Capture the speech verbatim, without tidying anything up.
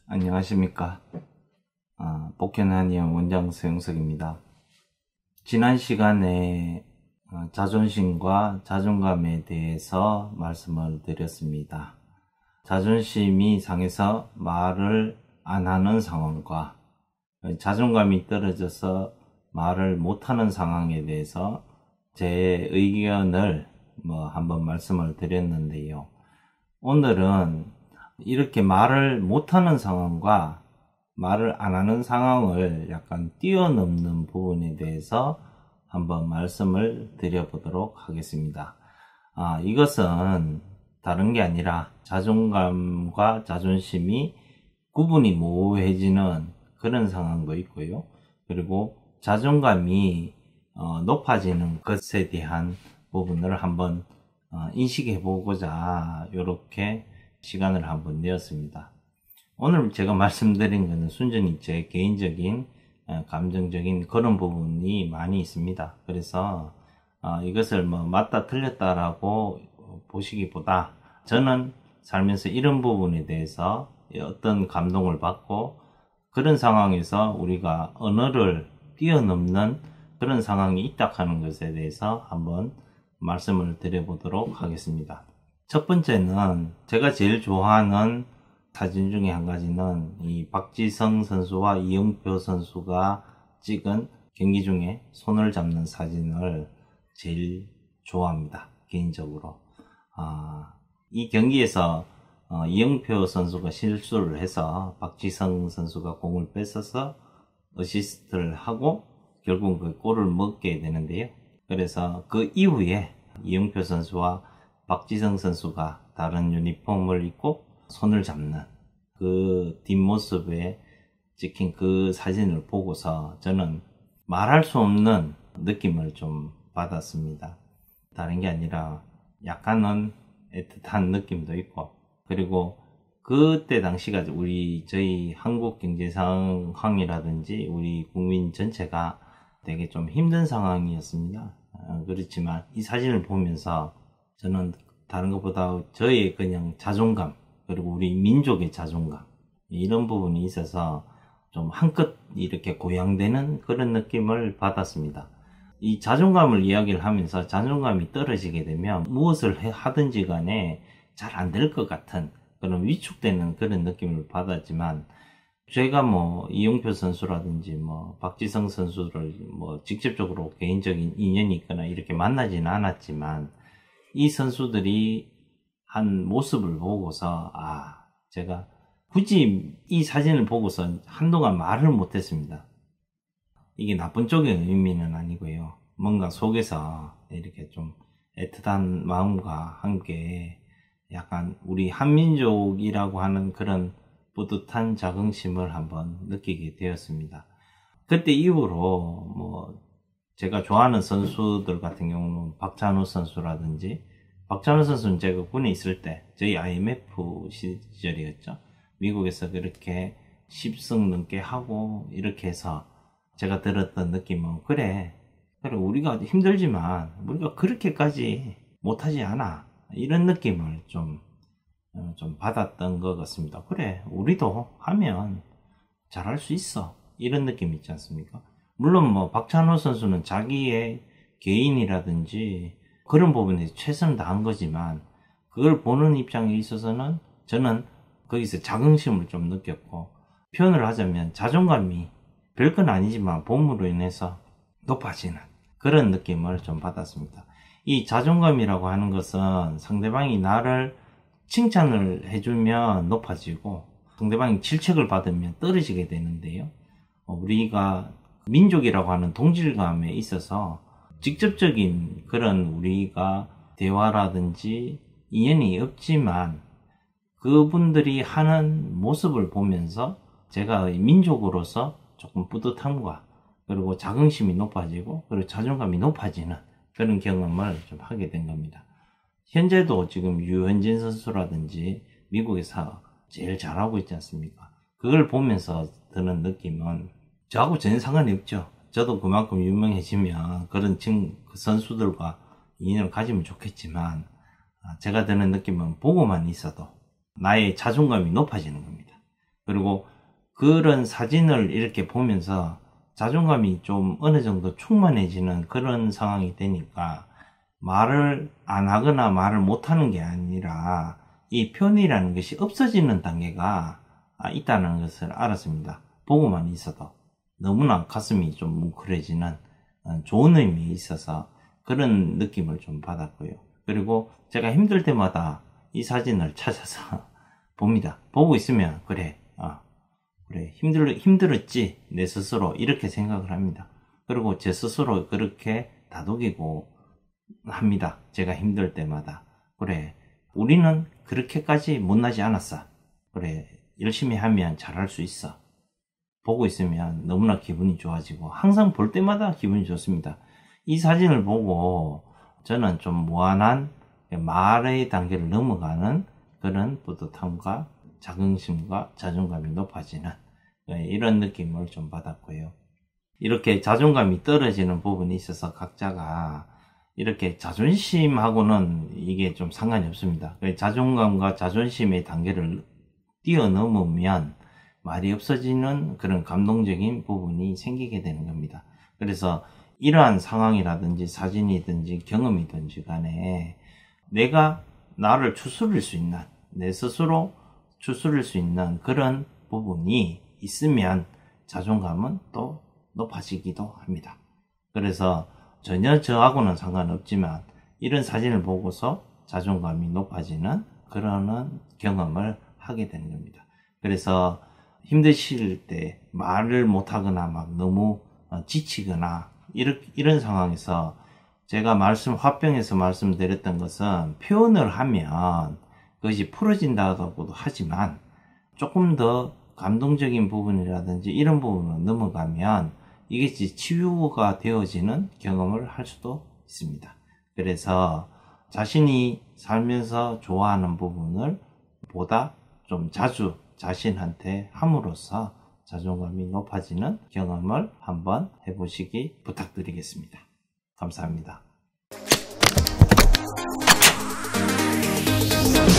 안녕하십니까. 아, 복현한의원 원장 서영석입니다. 지난 시간에 어, 자존심과 자존감에 대해서 말씀을 드렸습니다. 자존심이 상해서 말을 안 하는 상황과 자존감이 떨어져서 말을 못하는 상황에 대해서 제 의견을 뭐 한번 말씀을 드렸는데요. 오늘은 이렇게 말을 못하는 상황과 말을 안 하는 상황을 약간 뛰어넘는 부분에 대해서 한번 말씀을 드려보도록 하겠습니다. 아, 이것은 다른 게 아니라 자존감과 자존심이 구분이 모호해지는 그런 상황도 있고요. 그리고 자존감이 어, 높아지는 것에 대한 부분을 한번 어, 인식해 보고자 이렇게 시간을 한번 내었습니다. 오늘 제가 말씀드린 것은 순전히 제 개인적인 감정적인 그런 부분이 많이 있습니다. 그래서 이것을 뭐 맞다 틀렸다라고 보시기보다 저는 살면서 이런 부분에 대해서 어떤 감동을 받고 그런 상황에서 우리가 언어를 뛰어넘는 그런 상황이 있다 하는 것에 대해서 한번 말씀을 드려보도록 하겠습니다. 첫 번째는 제가 제일 좋아하는 사진 중에 한 가지는 이 박지성 선수와 이영표 선수가 찍은 경기 중에 손을 잡는 사진을 제일 좋아합니다. 개인적으로. 아, 이 경기에서 어, 이영표 선수가 실수를 해서 박지성 선수가 공을 뺏어서 어시스트를 하고 결국 그 골을 먹게 되는데요. 그래서 그 이후에 이영표 선수와 박지성 선수가 다른 유니폼을 입고 손을 잡는 그 뒷모습에 찍힌 그 사진을 보고서 저는 말할 수 없는 느낌을 좀 받았습니다. 다른 게 아니라 약간은 애틋한 느낌도 있고, 그리고 그때 당시가 우리 저희 한국 경제 상황이라든지 우리 국민 전체가 되게 좀 힘든 상황이었습니다. 그렇지만 이 사진을 보면서 저는 다른 것보다 저의 그냥 자존감, 그리고 우리 민족의 자존감, 이런 부분이 있어서 좀 한껏 이렇게 고양되는 그런 느낌을 받았습니다. 이 자존감을 이야기를 하면서 자존감이 떨어지게 되면 무엇을 하든지 간에 잘 안 될 것 같은 그런 위축되는 그런 느낌을 받았지만, 제가 뭐 이영표 선수라든지 뭐 박지성 선수를 뭐 직접적으로 개인적인 인연이 있거나 이렇게 만나지는 않았지만 이 선수들이 한 모습을 보고서 아, 제가 굳이 이 사진을 보고서 한동안 말을 못했습니다. 이게 나쁜 쪽의 의미는 아니고요. 뭔가 속에서 이렇게 좀 애틋한 마음과 함께 약간 우리 한민족이라고 하는 그런 뿌듯한 자긍심을 한번 느끼게 되었습니다. 그때 이후로 뭐 제가 좋아하는 선수들 같은 경우는 박찬호 선수라든지, 박찬호 선수는 제가 군에 있을 때 저희 아이엠에프 시절이었죠. 미국에서 그렇게 십 승 넘게 하고 이렇게 해서 제가 들었던 느낌은 그래 그래 우리가 힘들지만 우리가 그렇게까지 못하지 않아, 이런 느낌을 좀, 좀 받았던 것 같습니다. 그래 우리도 하면 잘할 수 있어, 이런 느낌 있지 않습니까? 물론 뭐 박찬호 선수는 자기의 개인이라든지 그런 부분에서 최선을 다한 거지만, 그걸 보는 입장에 있어서는 저는 거기서 자긍심을 좀 느꼈고, 표현을 하자면 자존감이 별건 아니지만 봄으로 인해서 높아지는 그런 느낌을 좀 받았습니다. 이 자존감이라고 하는 것은 상대방이 나를 칭찬을 해주면 높아지고 상대방이 질책을 받으면 떨어지게 되는데요. 우리가 민족이라고 하는 동질감에 있어서 직접적인 그런 우리가 대화라든지 인연이 없지만 그분들이 하는 모습을 보면서 제가 민족으로서 조금 뿌듯함과 그리고 자긍심이 높아지고 그리고 자존감이 높아지는 그런 경험을 좀 하게 된 겁니다. 현재도 지금 유현진 선수라든지 미국에서 제일 잘하고 있지 않습니까? 그걸 보면서 드는 느낌은 저하고 전혀 상관이 없죠. 저도 그만큼 유명해지면 그런 친 선수들과 인연을 가지면 좋겠지만, 제가 드는 느낌은 보고만 있어도 나의 자존감이 높아지는 겁니다. 그리고 그런 사진을 이렇게 보면서 자존감이 좀 어느 정도 충만해지는 그런 상황이 되니까 말을 안 하거나 말을 못하는 게 아니라 이 편이라는 것이 없어지는 단계가 있다는 것을 알았습니다. 보고만 있어도 너무나 가슴이 좀 뭉클해지는 좋은 의미에 있어서 그런 느낌을 좀 받았고요. 그리고 제가 힘들 때마다 이 사진을 찾아서 봅니다. 보고 있으면 그래 어, 그래 힘들, 힘들었지 내 스스로 이렇게 생각을 합니다. 그리고 제 스스로 그렇게 다독이고 합니다. 제가 힘들 때마다 그래 우리는 그렇게까지 못나지 않았어. 그래 열심히 하면 잘할 수 있어. 보고 있으면 너무나 기분이 좋아지고 항상 볼 때마다 기분이 좋습니다. 이 사진을 보고 저는 좀 무한한 말의 단계를 넘어가는 그런 뿌듯함과 자긍심과 자존감이 높아지는 이런 느낌을 좀 받았고요. 이렇게 자존감이 떨어지는 부분이 있어서 각자가 이렇게 자존심하고는 이게 좀 상관이 없습니다. 자존감과 자존심의 단계를 뛰어넘으면 말이 없어지는 그런 감동적인 부분이 생기게 되는 겁니다. 그래서 이러한 상황이라든지 사진이든지 경험이든지 간에 내가 나를 추스릴 수 있는, 내 스스로 추스릴 수 있는 그런 부분이 있으면 자존감은 또 높아지기도 합니다. 그래서 전혀 저하고는 상관없지만 이런 사진을 보고서 자존감이 높아지는 그런 경험을 하게 되는 겁니다. 그래서 힘드실 때 말을 못하거나 막 너무 지치거나 이런, 이런 상황에서 제가 말씀, 화병에서 말씀드렸던 것은 표현을 하면 그것이 풀어진다고도 하지만 조금 더 감동적인 부분이라든지 이런 부분을 넘어가면 이게 치유가 되어지는 경험을 할 수도 있습니다. 그래서 자신이 살면서 좋아하는 부분을 보다 좀 자주 자신한테 함으로써 자존감이 높아지는 경험을 한번 해보시기 부탁드리겠습니다. 감사합니다.